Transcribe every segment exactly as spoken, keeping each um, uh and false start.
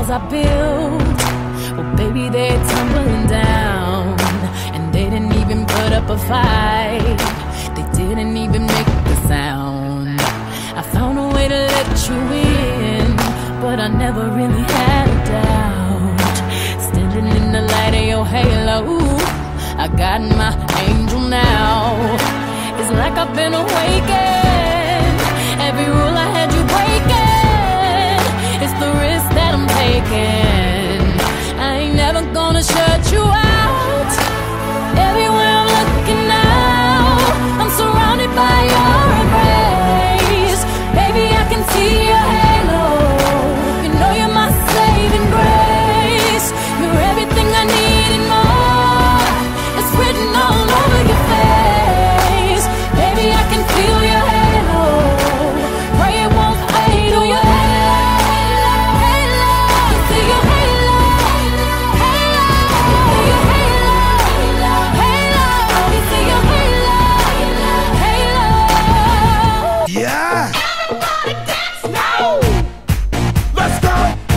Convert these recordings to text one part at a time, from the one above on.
walls I built, well baby they're tumbling down. And they didn't even put up a fight, they didn't even make the sound. I found a way to let you in, but I never really had a doubt. Standing in the light of your halo, I got my angel now. It's like I've been awakened, every rule I had you breaking. It's the risk that I'm taking, I ain't never gonna shut you out. Everywhere I'm looking now, I'm surrounded by your embrace. Baby, I can see your halo, you know you're my saving grace. You're everything I need and more, it's written all over your face. Baby, I can feel your halo, pray it won't fade. Oh, your halo, halo, see your halo, halo, see your halo, halo, see your halo, halo. Yeah! Everybody dance now! Let's go!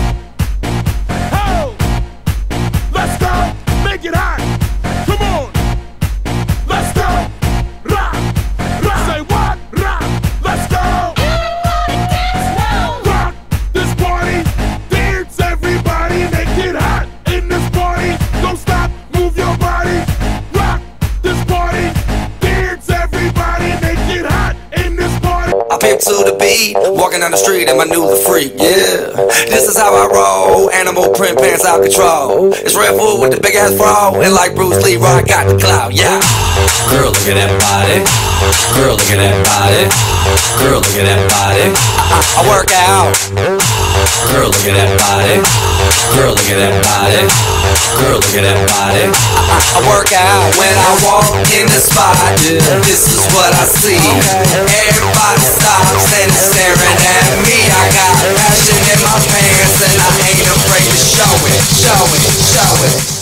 Oh! Let's go! Make it hot! Come on! Let's go! Rock! Rock! Say what? Rock! Let's go! Everybody dance now! Rock this party! Dance everybody! Make it hot in this party! Don't stop! Move your body! Rock this party! Dance everybody! Make it hot in this party! I pimp to the beat, walking down the street in my new the freak, yeah. This is how I roll, animal print pants out control. It's Red Food with the big ass fro, and like Bruce Lee, I got the clout, yeah. Girl, look at that body. Girl, look at that body. Girl, look at that body. I, I, I work out. Girl, look at that body. Girl, look at that body. Girl, look at that body. I, I, I work out when I walk in the spot. This is what I see. Everybody stops and is staring at me. I got passion in my pants and I ain't afraid to show it, show it, show it.